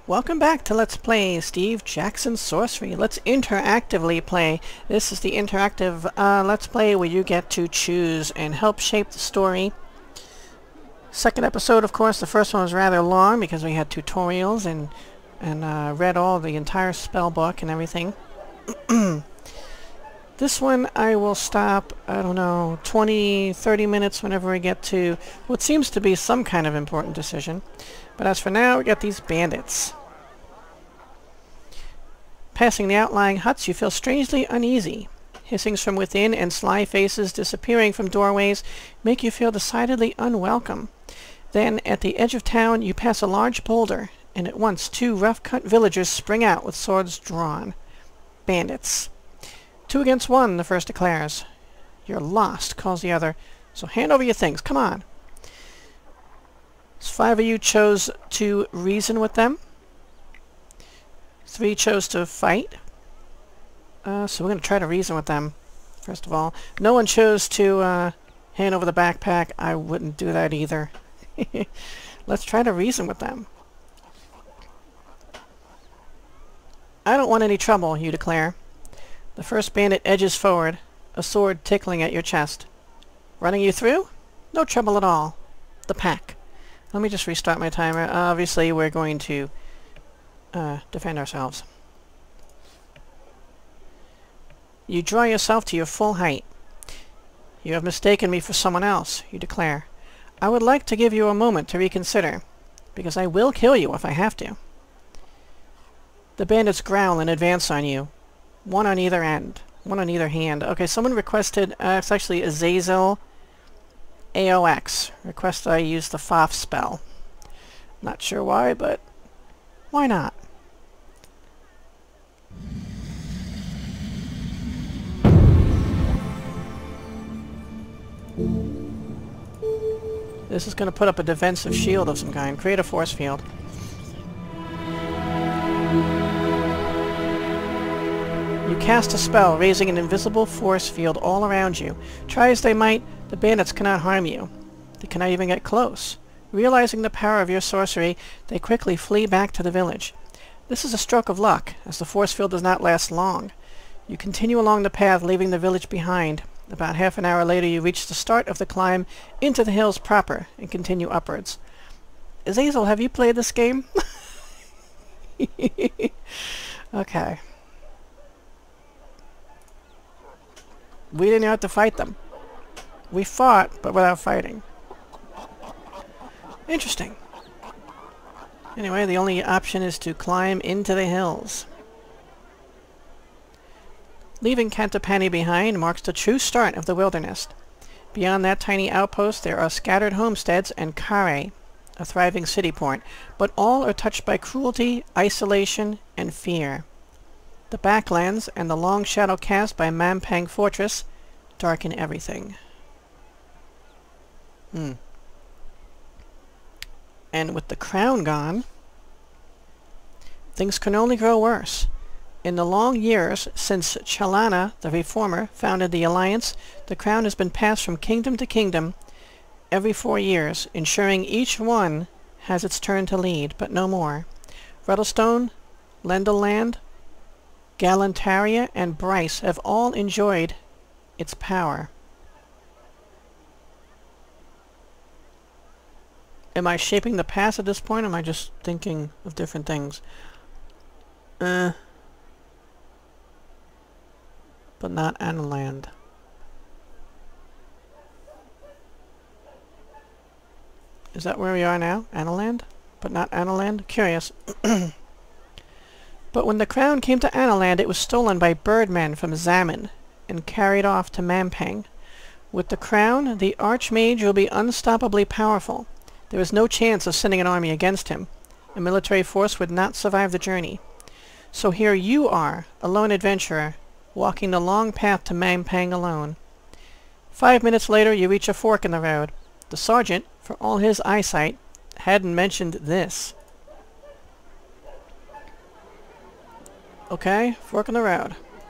Welcome back to Let's Play Steve Jackson Sorcery. Let's interactively play. This is the interactive Let's Play where you get to choose and help shape the story. Second episode, of course, the first one was rather long because we had tutorials and read all the entire spell book and everything. This one I will stop, I don't know, 20-30 minutes whenever we get to what seems to be some kind of important decision. But as for now, we got these bandits. Passing the outlying huts, you feel strangely uneasy. Hissings from within and sly faces disappearing from doorways make you feel decidedly unwelcome. Then, at the edge of town, you pass a large boulder, and at once two rough-cut villagers spring out with swords drawn. Bandits. 2 against 1, the first declares. You're lost, calls the other. So hand over your things, come on. 5 of you chose to reason with them. 3 chose to fight. So we're going to try to reason with them, first of all. No one chose to hand over the backpack. I wouldn't do that either. Let's try to reason with them. I don't want any trouble, you declare. The first bandit edges forward, a sword tickling at your chest. Running you through? No trouble at all. The pack. Let me just restart my timer. Obviously, we're going to defend ourselves. You draw yourself to your full height. You have mistaken me for someone else, you declare. I would like to give you a moment to reconsider, because I will kill you if I have to. The bandits growl and advance on you. One on either end. One on either hand. Okay, someone requested, it's actually Azazel AOX. Request I use the FOF spell. Not sure why, but why not? This is going to put up a defensive shield of some kind. Create a force field. You cast a spell, raising an invisible force field all around you. Try as they might, the bandits cannot harm you. They cannot even get close. Realizing the power of your sorcery, they quickly flee back to the village. This is a stroke of luck, as the force field does not last long. You continue along the path, leaving the village behind. About half an hour later, you reach the start of the climb into the hills proper, and continue upwards. Azazel, have you played this game? Okay. We didn't have to fight them. We fought, but without fighting. Interesting. Anyway, the only option is to climb into the hills. Leaving Cantapani behind marks the true start of the wilderness. Beyond that tiny outpost, there are scattered homesteads and Kare, a thriving city port, but all are touched by cruelty, isolation, and fear. The backlands and the long shadow cast by Mampang Fortress darken everything. And with the crown gone, things can only grow worse. In the long years since Chalana, the Reformer, founded the Alliance, the crown has been passed from kingdom to kingdom every 4 years, ensuring each one has its turn to lead, but no more. Ruddlestone, Lendelland, Galantaria, and Bryce have all enjoyed its power. Am I shaping the past at this point, or am I just thinking of different things? But not Analand. Is that where we are now? Analand? But not Analand? Curious. But when the crown came to Analand, it was stolen by birdmen from Zaman and carried off to Mampang. With the crown, the Archmage will be unstoppably powerful. There is no chance of sending an army against him. A military force would not survive the journey. So here you are, a lone adventurer, walking the long path to Mampang alone. 5 minutes later, you reach a fork in the road. The sergeant, for all his eyesight, hadn't mentioned this. Okay, fork in the road.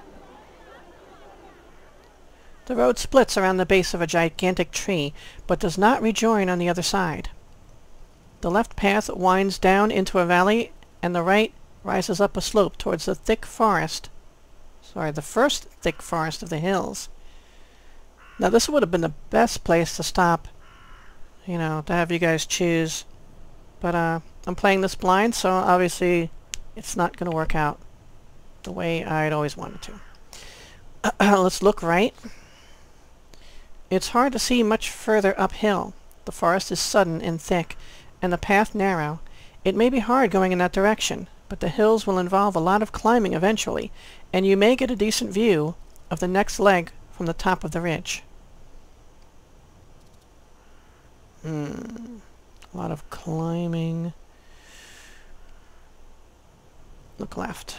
The road splits around the base of a gigantic tree, but does not rejoin on the other side. The left path winds down into a valley and the right rises up a slope towards the thick forest. Sorry, the first thick forest of the hills. Now this would have been the best place to stop, you know, to have you guys choose. But I'm playing this blind, so obviously it's not going to work out the way I'd always wanted to. Let's look right. It's hard to see much further uphill. The forest is sudden and thick, and the path narrow. It may be hard going in that direction, but the hills will involve a lot of climbing eventually, and you may get a decent view of the next leg from the top of the ridge. A lot of climbing. Look left.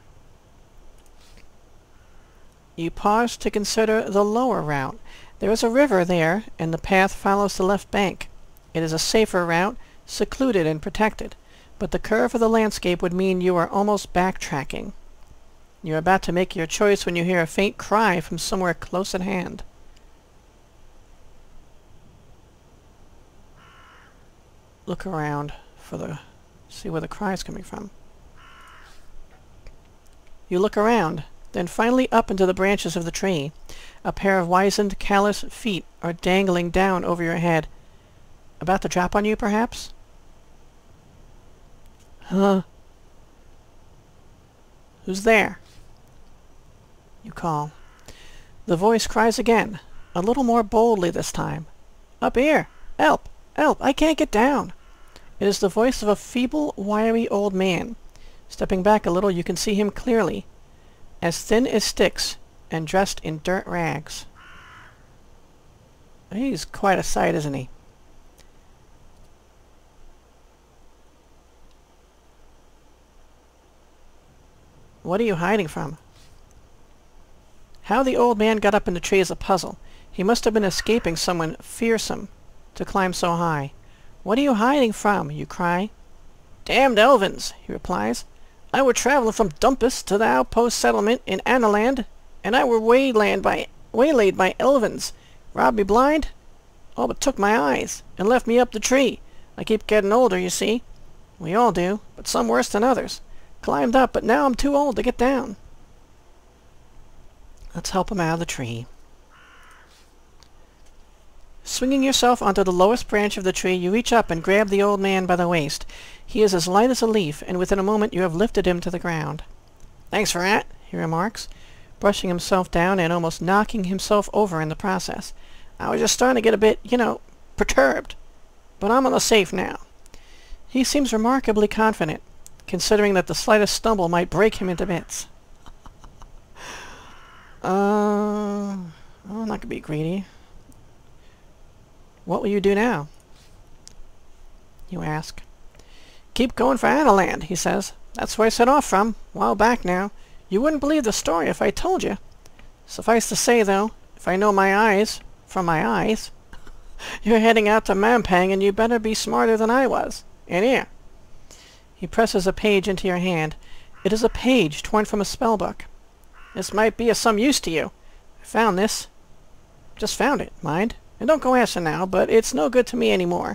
You pause to consider the lower route. There is a river there, and the path follows the left bank. It is a safer route, secluded and protected, but the curve of the landscape would mean you are almost backtracking. You are about to make your choice when you hear a faint cry from somewhere close at hand. Look around for see where the cry is coming from. You look around, then finally up into the branches of the tree. A pair of wizened, callous feet are dangling down over your head. About to drop on you, perhaps? Huh? Who's there? You call. The voice cries again, a little more boldly this time. Up here! Help! Help! I can't get down! It is the voice of a feeble, wiry old man. Stepping back a little, you can see him clearly, as thin as sticks and dressed in dirt rags. He's quite a sight, isn't he? What are you hiding from? How the old man got up in the tree is a puzzle. He must have been escaping someone fearsome to climb so high. What are you hiding from? You cry. Damned Elvins, he replies. I were travelling from Dumpus to the outpost settlement in Analand, and I were waylaid by Elvins. Robbed me blind, all but took my eyes, and left me up the tree. I keep getting older, you see. We all do, but some worse than others. Climbed up, but now I'm too old to get down. Let's help him out of the tree. Swinging yourself onto the lowest branch of the tree, you reach up and grab the old man by the waist. He is as light as a leaf, and within a moment you have lifted him to the ground. Thanks for that, he remarks, brushing himself down and almost knocking himself over in the process. I was just starting to get a bit, perturbed. But I'm on the safe now. He seems remarkably confident, considering that the slightest stumble might break him into bits. I'm not going to be greedy. What will you do now? You ask. Keep going for Analand, he says. That's where I set off from, a while back now. You wouldn't believe the story if I told you. Suffice to say, though, if I know my eyes from my eyes, you're heading out to Mampang, and you better be smarter than I was. And here. He presses a page into your hand. It is a page torn from a spellbook. This might be of some use to you. I found this. Just found it, mind. And don't go asking now, but it's no good to me anymore.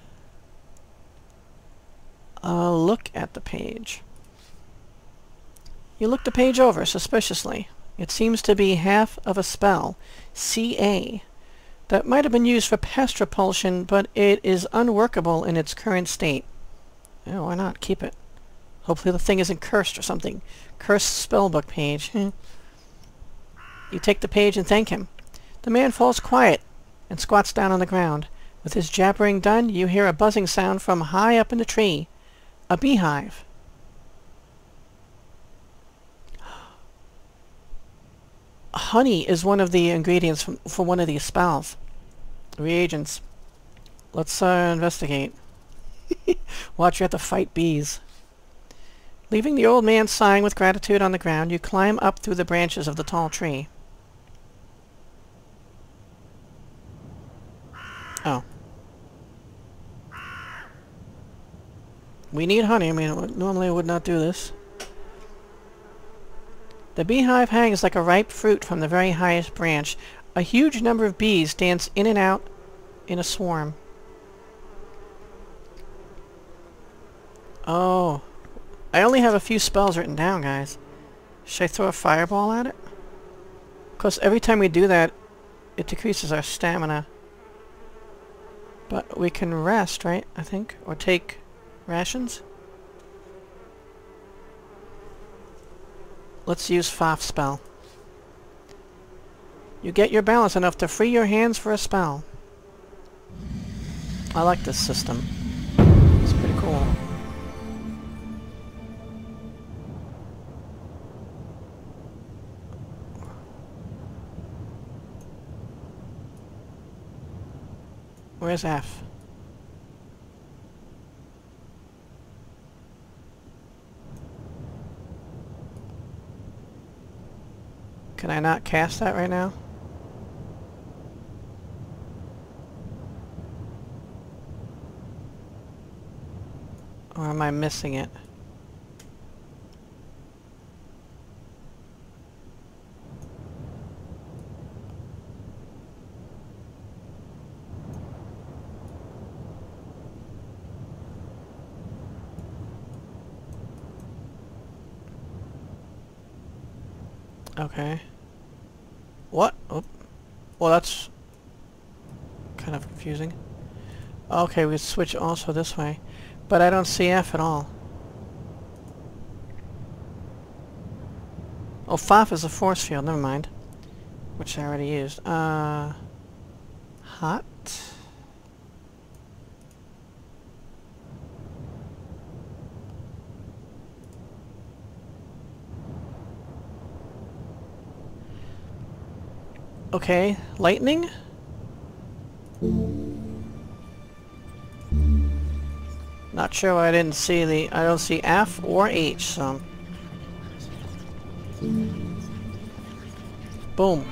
Look at the page. You look the page over suspiciously. It seems to be half of a spell, CA. That might have been used for pest repulsion, but it is unworkable in its current state. Oh, why not? Keep it. Hopefully the thing isn't cursed or something. Cursed spellbook page. You take the page and thank him. The man falls quiet and squats down on the ground. With his jabbering done, you hear a buzzing sound from high up in the tree. A beehive. Honey is one of the ingredients for one of these spells. Reagents. Let's investigate. Watch, you have to fight bees. Leaving the old man sighing with gratitude on the ground, you climb up through the branches of the tall tree. Oh. We need honey. I mean, normally I would not do this. The beehive hangs like a ripe fruit from the very highest branch. A huge number of bees dance in and out in a swarm. Oh. I only have a few spells written down, guys. Should I throw a fireball at it? Of course, every time we do that, it decreases our stamina. But we can rest, right? I think? Or take rations? Let's use Faf's spell. You get your balance enough to free your hands for a spell. I like this system. It's pretty cool. Where's F? Can I not cast that right now? Or am I missing it? Okay. What? Oh. Well, that's kind of confusing. Okay, we switch also this way. But I don't see F at all. Oh, Faf is a force field, never mind. Which I already used. Hot? Okay, lightning? Not sure why I didn't see I don't see F or H, so. Boom.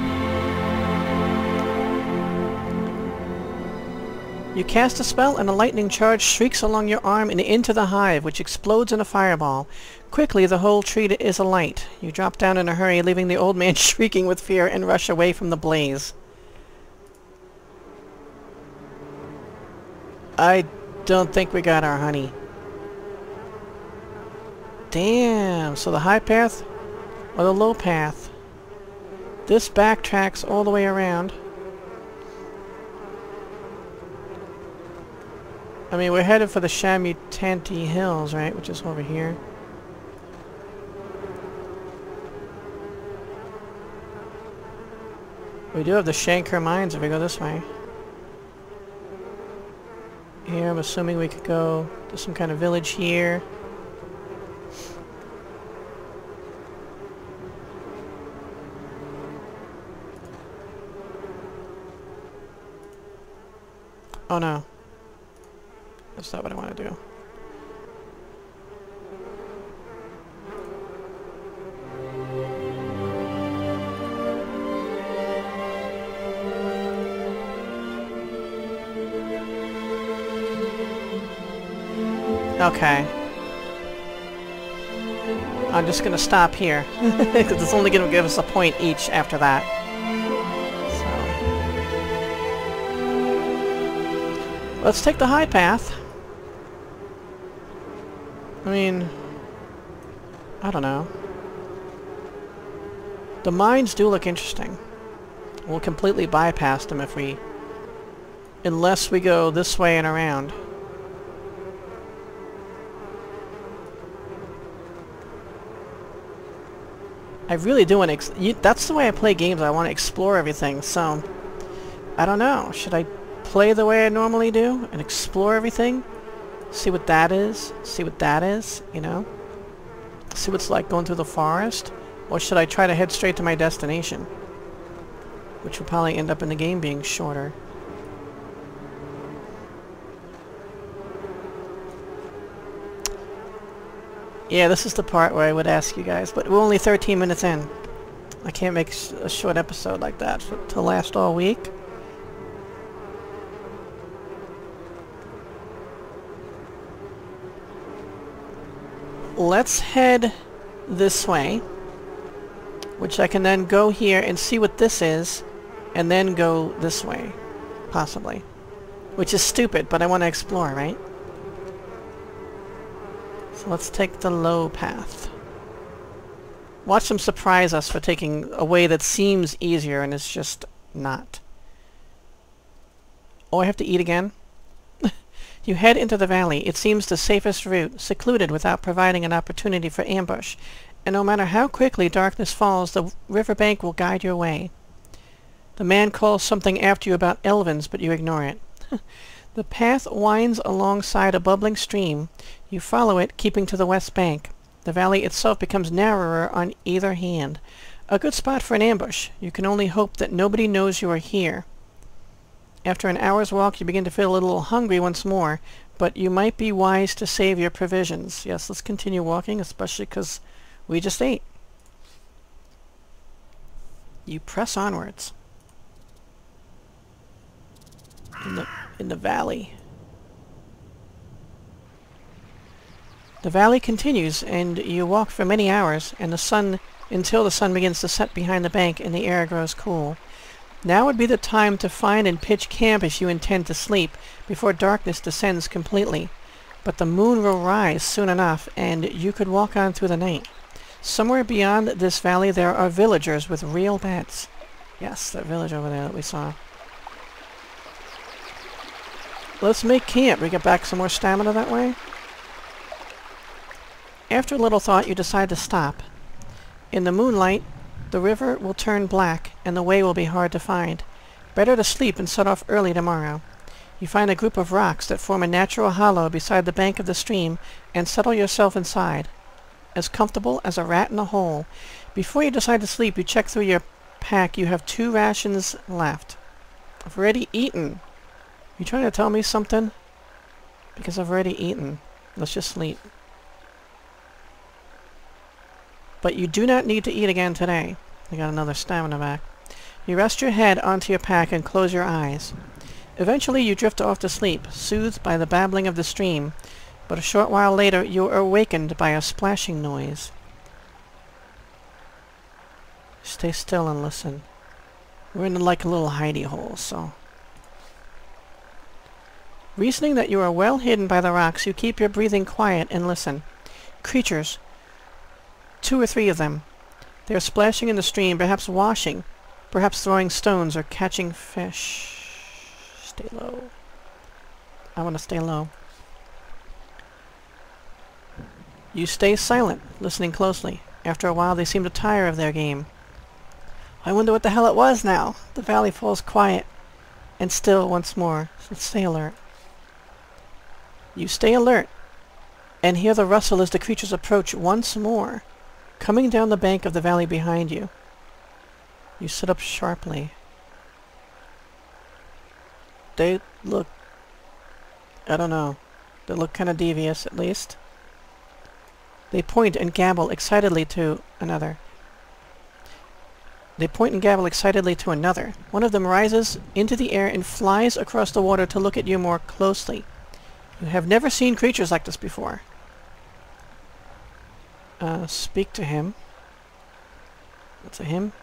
You cast a spell and a lightning charge shrieks along your arm and into the hive, which explodes in a fireball. Quickly, the whole tree is alight. You drop down in a hurry, leaving the old man shrieking with fear, and rush away from the blaze. I don't think we got our honey. Damn, so the high path or the low path? This backtracks all the way around. I mean, we're headed for the Shamutanti Hills, right? Which is over here. We do have the Shankar Mines if we go this way. Here, I'm assuming we could go to some kind of village here. Oh no. That's not what I want to do. Okay. I'm just gonna stop here, because it's only gonna give us a point each after that. So. Let's take the high path. I mean, I don't know. The mines do look interesting. We'll completely bypass them if we... unless we go this way and around. I really do want to... that's the way I play games. I want to explore everything, so... I don't know. Should I play the way I normally do and explore everything? See what that is? See what that is? You know? See what it's like going through the forest? Or should I try to head straight to my destination? Which will probably end up in the game being shorter. Yeah, this is the part where I would ask you guys, but we're only 13 minutes in. I can't make a short episode like that to last all week. Let's head this way, which I can then go here and see what this is, and then go this way, possibly. Which is stupid, but I want to explore, right? So let's take the low path. Watch them surprise us for taking a way that seems easier and it's just not. Oh, I have to eat again? You head into the valley. It seems the safest route, secluded without providing an opportunity for ambush. And no matter how quickly darkness falls, the riverbank will guide your way. The man calls something after you about Elvins, but you ignore it. The path winds alongside a bubbling stream. You follow it, keeping to the west bank. The valley itself becomes narrower on either hand. A good spot for an ambush. You can only hope that nobody knows you are here. After an hour's walk, you begin to feel a little hungry once more, but you might be wise to save your provisions. Yes, let's continue walking, especially because we just ate. You press onwards. In the valley. The valley continues, and you walk for many hours, and until the sun begins to set behind the bank and the air grows cool. Now would be the time to find and pitch camp if you intend to sleep, before darkness descends completely. But the moon will rise soon enough, and you could walk on through the night. Somewhere beyond this valley there are villagers with real beds. Yes, that village over there that we saw. Let's make camp. We get back some more stamina that way. After a little thought, you decide to stop. In the moonlight, the river will turn black, and the way will be hard to find. Better to sleep and set off early tomorrow. You find a group of rocks that form a natural hollow beside the bank of the stream, and settle yourself inside. As comfortable as a rat in a hole. Before you decide to sleep, you check through your pack. You have 2 rations left. I've already eaten. You trying to tell me something? Because I've already eaten. Let's just sleep. But you do not need to eat again today. I got another stamina back. You rest your head onto your pack and close your eyes. Eventually you drift off to sleep, soothed by the babbling of the stream. But a short while later you are awakened by a splashing noise. Stay still and listen. We're in like a little hidey hole, so... Reasoning that you are well hidden by the rocks, you keep your breathing quiet and listen. Creatures. 2 or 3 of them. They are splashing in the stream, perhaps washing, perhaps throwing stones or catching fish. Stay low. I want to stay low. You stay silent, listening closely. After a while they seem to tire of their game. I wonder what the hell it was now. The valley falls quiet and still once more. So stay alert. You stay alert and hear the rustle as the creatures approach once more, coming down the bank of the valley behind you. You sit up sharply. They look... I don't know. They look kind of devious, at least. They point and gabble excitedly to another. One of them rises into the air and flies across the water to look at you more closely. You have never seen creatures like this before. Speak to him. What's a him?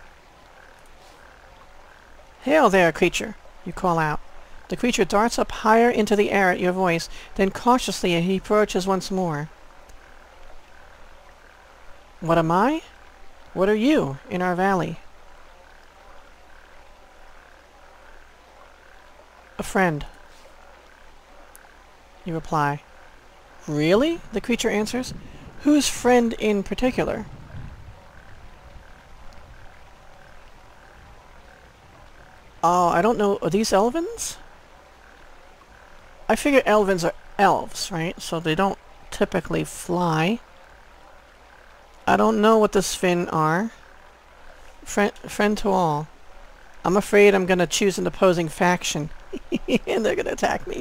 Hail there, creature, you call out. The creature darts up higher into the air at your voice, then cautiously he approaches once more. What am I? What are you in our valley? A friend. You reply. Really? The creature answers. Whose friend in particular? Oh, I don't know. Are these Elvins? I figure Elvins are elves, right? So they don't typically fly. I don't know what the Sven are. Friend to all. I'm afraid I'm going to choose an opposing faction. And they're going to attack me.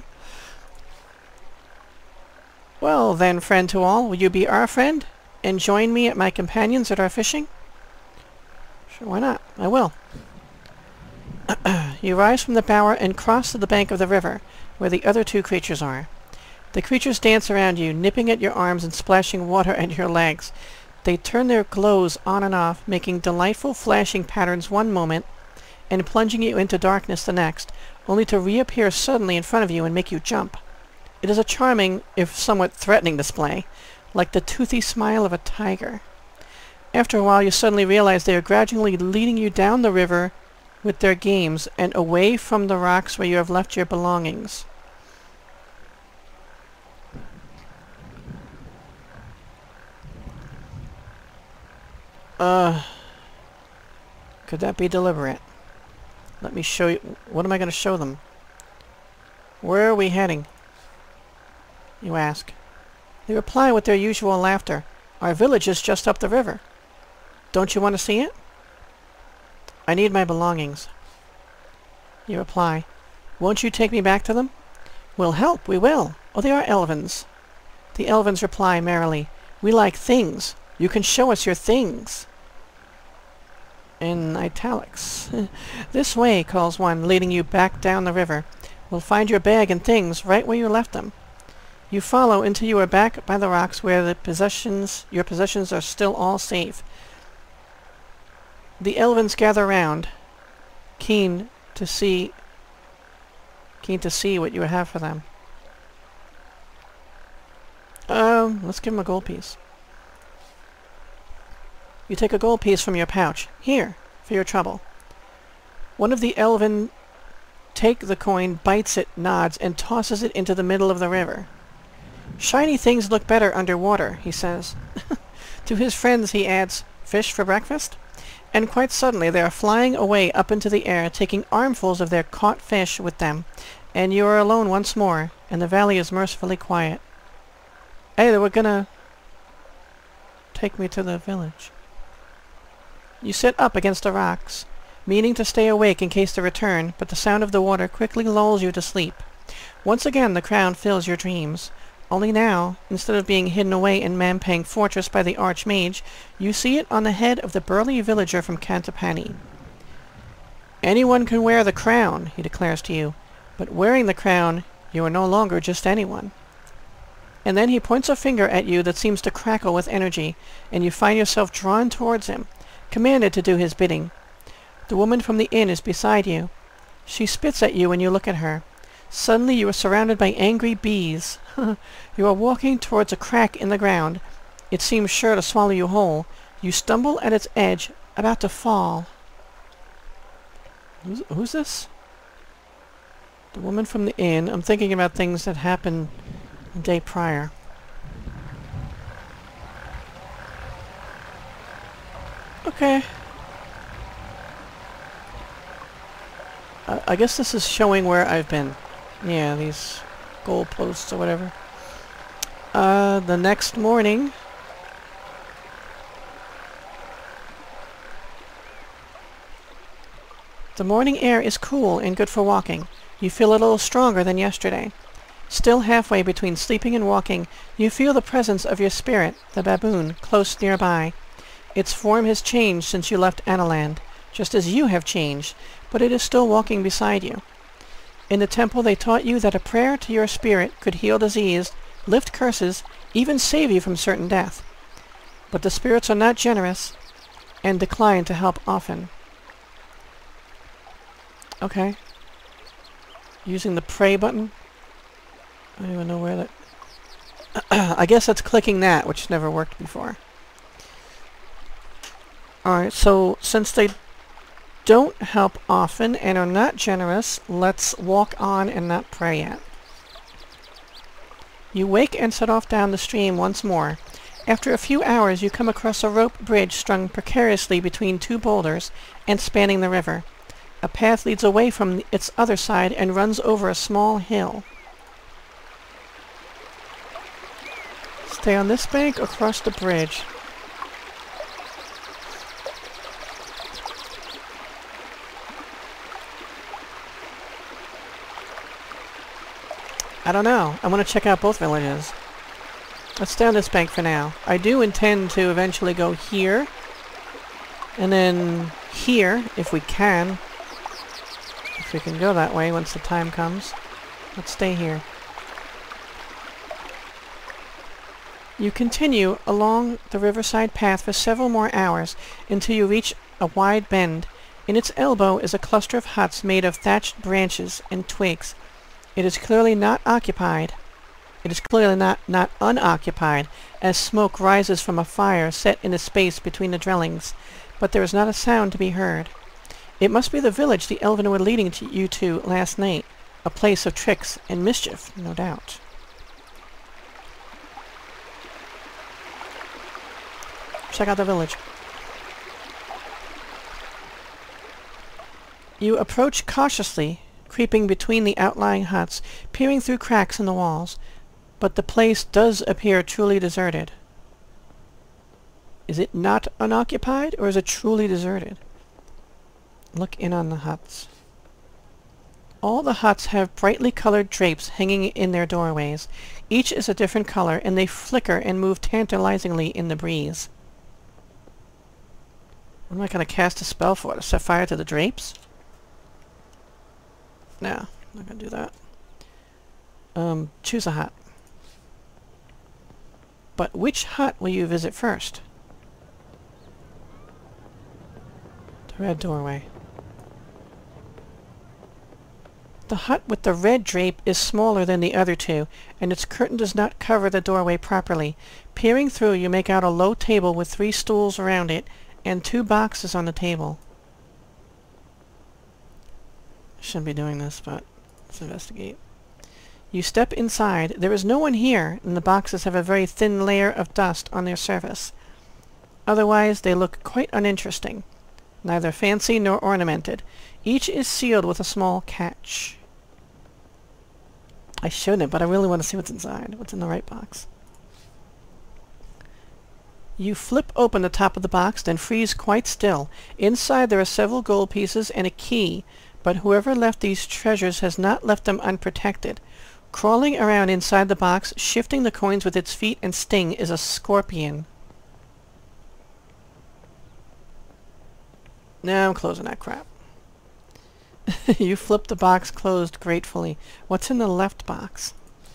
Well then, friend to all, will you be our friend? And join me at my companions at our fishing? Sure, why not? I will. You rise from the bower and cross to the bank of the river, where the other 2 creatures are. The creatures dance around you, nipping at your arms and splashing water at your legs. They turn their glows on and off, making delightful flashing patterns one moment, and plunging you into darkness the next, only to reappear suddenly in front of you and make you jump. It is a charming, if somewhat threatening display. like the toothy smile of a tiger. After a while, you suddenly realize they are gradually leading you down the river with their games and away from the rocks where you have left your belongings. Could that be deliberate? Let me show you. What am I going to show them? Where are we heading? You ask. They reply with their usual laughter. Our village is just up the river. Don't you want to see it? I need my belongings. You reply. Won't you take me back to them? We'll help, we will. Oh, they are Elvins. The Elvins reply merrily. We like things. You can show us your things. In italics. This way, calls one, leading you back down the river. We'll find your bag and things right where you left them. You follow until you are back by the rocks where your possessions are still all safe. The Elvins gather round, keen to see what you have for them. Let's give them a gold piece. You take a gold piece from your pouch. Here, for your trouble. One of the Elvin take the coin, bites it, nods, and tosses it into the middle of the river. Shiny things look better underwater, he says. To his friends he adds, fish for breakfast? And quite suddenly they are flying away up into the air, taking armfuls of their caught fish with them, and you are alone once more, and the valley is mercifully quiet. Hey, they were gonna take me to the village. You sit up against the rocks, meaning to stay awake in case they return, but the sound of the water quickly lulls you to sleep. Once again the crown fills your dreams. Only now, instead of being hidden away in Mampang Fortress by the Archmage, you see it on the head of the burly villager from Cantapani. Anyone can wear the crown, he declares to you, but wearing the crown, you are no longer just anyone. And then he points a finger at you that seems to crackle with energy, and you find yourself drawn towards him, commanded to do his bidding. The woman from the inn is beside you. She spits at you when you look at her. Suddenly you are surrounded by angry bees. You are walking towards a crack in the ground. It seems sure to swallow you whole. You stumble at its edge, about to fall. Who's this? The woman from the inn. I'm thinking about things that happened the day prior. Okay. I guess this is showing where I've been. Yeah, these goal posts or whatever. The next morning... The morning air is cool and good for walking. You feel a little stronger than yesterday. Still halfway between sleeping and walking, you feel the presence of your spirit, the baboon, close nearby. Its form has changed since you left Analand, just as you have changed, but it is still walking beside you. In the temple they taught you that a prayer to your spirit could heal disease, lift curses, even save you from certain death. But the spirits are not generous, and decline to help often. Okay. Using the pray button. I don't even know where that... I guess that's clicking that, which never worked before. Alright, so since they don't help often and are not generous, let's walk on and not pray yet. You wake and set off down the stream once more. After a few hours you come across a rope bridge strung precariously between two boulders and spanning the river. A path leads away from its other side and runs over a small hill. Stay on this bank or cross the bridge? I don't know. I want to check out both villages. Let's stay on this bank for now. I do intend to eventually go here. And then here, if we can. If we can go that way once the time comes. Let's stay here. You continue along the riverside path for several more hours until you reach a wide bend. In its elbow is a cluster of huts made of thatched branches and twigs. It is clearly not occupied. It is clearly not unoccupied, as smoke rises from a fire set in a space between the dwellings, but there is not a sound to be heard. It must be the village the Elvin were leading you to last night, a place of tricks and mischief, no doubt. Check out the village. You approach cautiously, creeping between the outlying huts, peering through cracks in the walls, but the place does appear truly deserted. Is it not unoccupied, or is it truly deserted? Look in on the huts. All the huts have brightly colored drapes hanging in their doorways. Each is a different color, and they flicker and move tantalizingly in the breeze. What am I going to cast a spell for? To set fire to the drapes? No, I'm not going to do that. Choose a hut. But which hut will you visit first? The red doorway. The hut with the red drape is smaller than the other two, and its curtain does not cover the doorway properly. Peering through, you make out a low table with 3 stools around it, and 2 boxes on the table. Shouldn't be doing this, but let's investigate. You step inside. There is no one here, and the boxes have a very thin layer of dust on their surface. Otherwise, they look quite uninteresting. Neither fancy nor ornamented. Each is sealed with a small catch. I shouldn't, but I really want to see what's inside. What's in the right box. You flip open the top of the box, then freeze quite still. Inside there are several gold pieces and a key, but whoever left these treasures has not left them unprotected. Crawling around inside the box, shifting the coins with its feet and sting, is a scorpion. Now I'm closing that crap. You flip the box closed gratefully. What's in the left box?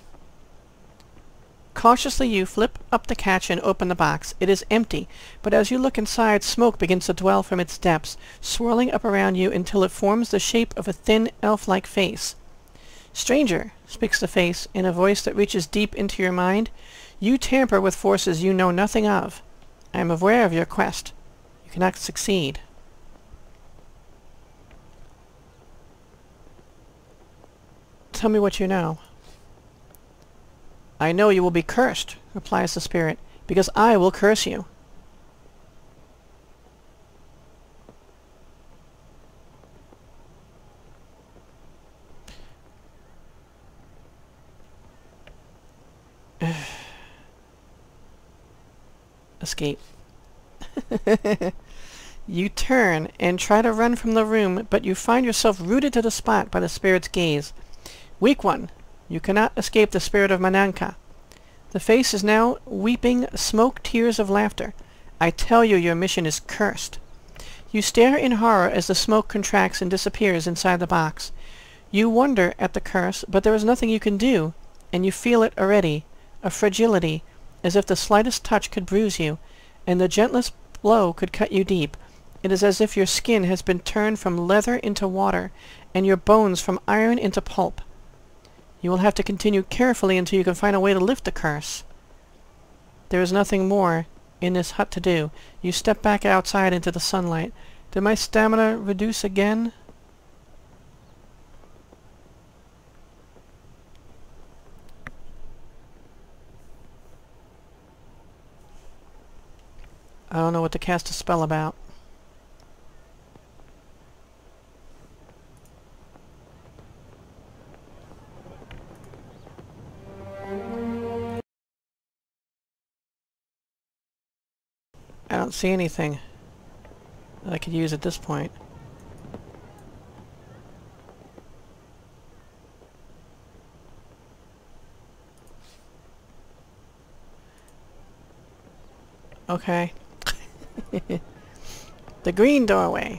Cautiously you flip up the catch and open the box. It is empty, but as you look inside, smoke begins to dwell from its depths, swirling up around you until it forms the shape of a thin, elf-like face. "Stranger," speaks the face, in a voice that reaches deep into your mind, "you tamper with forces you know nothing of. I am aware of your quest. You cannot succeed." "Tell me what you know." "I know you will be cursed," replies the spirit, "because I will curse you." Escape. You turn and try to run from the room, but you find yourself rooted to the spot by the spirit's gaze. "Weak one, you cannot escape the spirit of Mananka." The face is now weeping smoke tears of laughter. "I tell you, your mission is cursed." You stare in horror as the smoke contracts and disappears inside the box. You wonder at the curse, but there is nothing you can do, and you feel it already, a fragility, as if the slightest touch could bruise you, and the gentlest blow could cut you deep. It is as if your skin has been turned from leather into water, and your bones from iron into pulp. You will have to continue carefully until you can find a way to lift the curse. There is nothing more in this hut to do. You step back outside into the sunlight. Did my stamina reduce again? I don't know what to cast a spell about. I don't see anything that I could use at this point. Okay. The green doorway.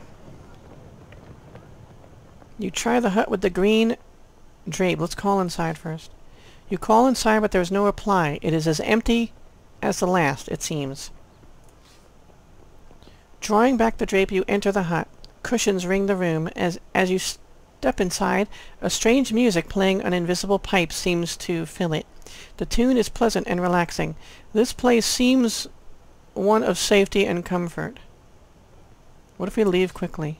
You try the hut with the green drape. Let's call inside first. You call inside, but there's no reply. It is as empty as the last, it seems. Drawing back the drape, you enter the hut. Cushions ring the room. As you step inside, a strange music playing on invisible pipes seems to fill it. The tune is pleasant and relaxing. This place seems one of safety and comfort. What if we leave quickly?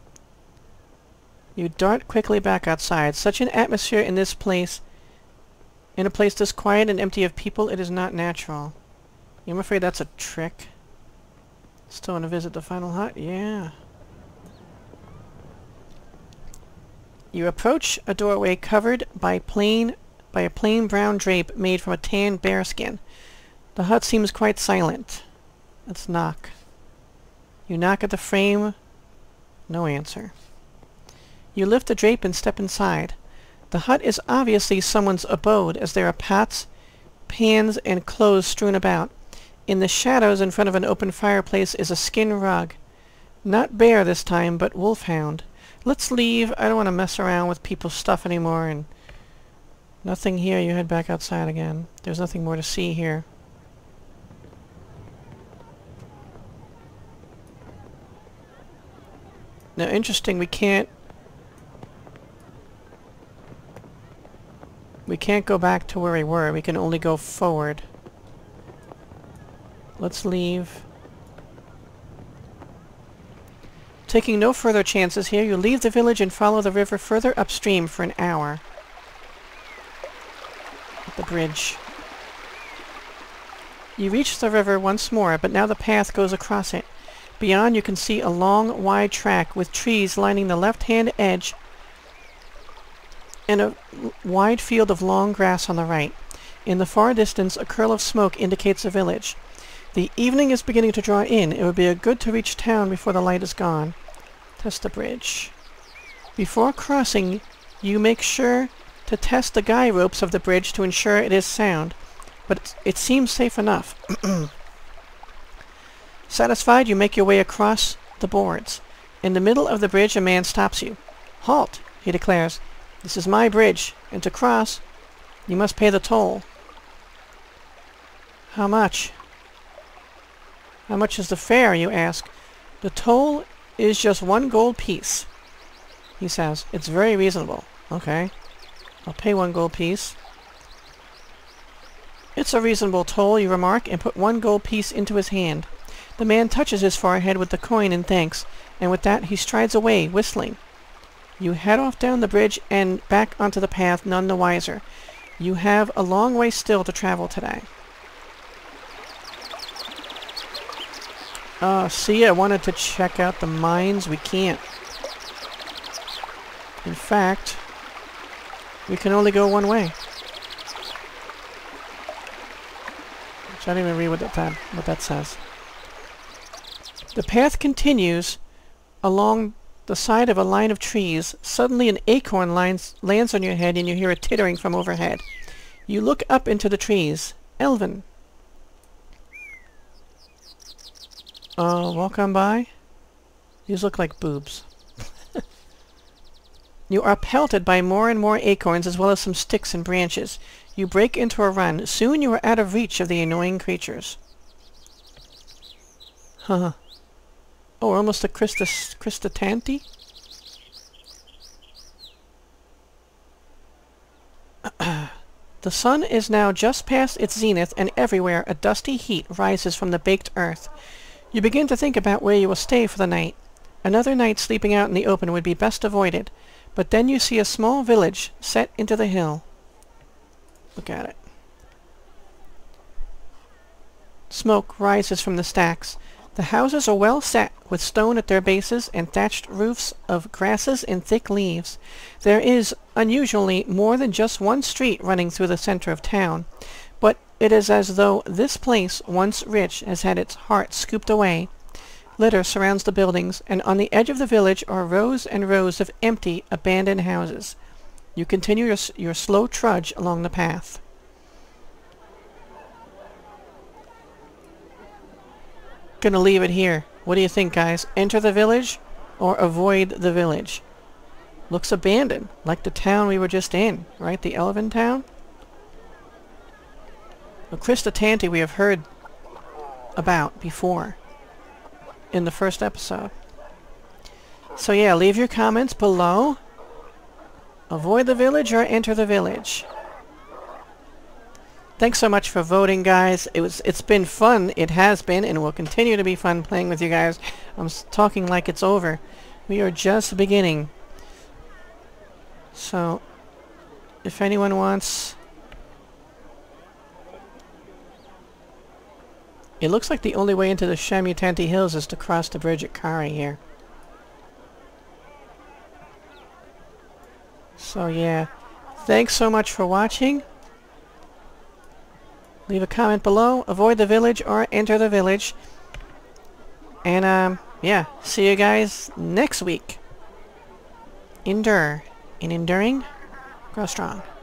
You dart quickly back outside. Such an atmosphere in this place, in a place this quiet and empty of people, it is not natural. I'm afraid that's a trick. Still want to visit the final hut? Yeah. You approach a doorway covered by a plain brown drape made from a tanned bearskin. The hut seems quite silent. Let's knock. You knock at the frame. No answer. You lift the drape and step inside. The hut is obviously someone's abode, as there are pots, pans, and clothes strewn about. In the shadows in front of an open fireplace is a skin rug. Not bear this time, but wolfhound. Let's leave. I don't want to mess around with people's stuff anymore, and nothing here. You head back outside again. There's nothing more to see here. Now, interesting, we can't go back to where we were. We can only go forward. Let's leave. Taking no further chances here, you leave the village and follow the river further upstream for an hour. At the bridge. You reach the river once more, but now the path goes across it. Beyond, you can see a long, wide track with trees lining the left-hand edge and a wide field of long grass on the right. In the far distance, a curl of smoke indicates a village. The evening is beginning to draw in. It would be good to reach town before the light is gone. Test the bridge. Before crossing, you make sure to test the guy ropes of the bridge to ensure it is sound, but it seems safe enough. Satisfied, you make your way across the boards. In the middle of the bridge, a man stops you. "Halt," he declares. "This is my bridge, and to cross, you must pay the toll." "How much?" "How much is the fare?" you ask. "The toll is just 1 gold piece," he says. "It's very reasonable." "Okay, I'll pay 1 gold piece." "It's a reasonable toll," you remark, and put 1 gold piece into his hand. The man touches his forehead with the coin in thanks, and with that he strides away, whistling. You head off down the bridge and back onto the path, none the wiser. You have a long way still to travel today. See, I wanted to check out the mines. We can't. In fact, we can only go one way. Which I didn't even read what that says. The path continues along the side of a line of trees. Suddenly an acorn lands on your head and you hear a tittering from overhead. You look up into the trees. Elvin. Walk on by? These look like boobs. You are pelted by more and more acorns as well as some sticks and branches. You break into a run. Soon you are out of reach of the annoying creatures. Huh. Oh, we're almost to Shamutanti? The sun is now just past its zenith, and everywhere a dusty heat rises from the baked earth. You begin to think about where you will stay for the night. Another night sleeping out in the open would be best avoided, but then you see a small village set into the hill. Look at it. Smoke rises from the stacks. The houses are well set, with stone at their bases and thatched roofs of grasses and thick leaves. There is, unusually, more than just one street running through the center of town, but it is as though this place, once rich, has had its heart scooped away. Litter surrounds the buildings, and on the edge of the village are rows and rows of empty, abandoned houses. You continue your slow trudge along the path. Gonna leave it here. What do you think, guys? Enter the village or avoid the village? Looks abandoned, like the town we were just in, right? The Elvin town? Well, Shamutanti we have heard about before in the first episode. So yeah, leave your comments below. Avoid the village or enter the village? Thanks so much for voting, guys. It's been fun. It has been and will continue to be fun playing with you guys. I'm talking like it's over. We are just beginning. So, if anyone wants... It looks like the only way into the Shamutanti Hills is to cross the bridge at Kari here. So yeah, thanks so much for watching. Leave a comment below, avoid the village or enter the village. And yeah, see you guys next week. Endure. In enduring, grow strong.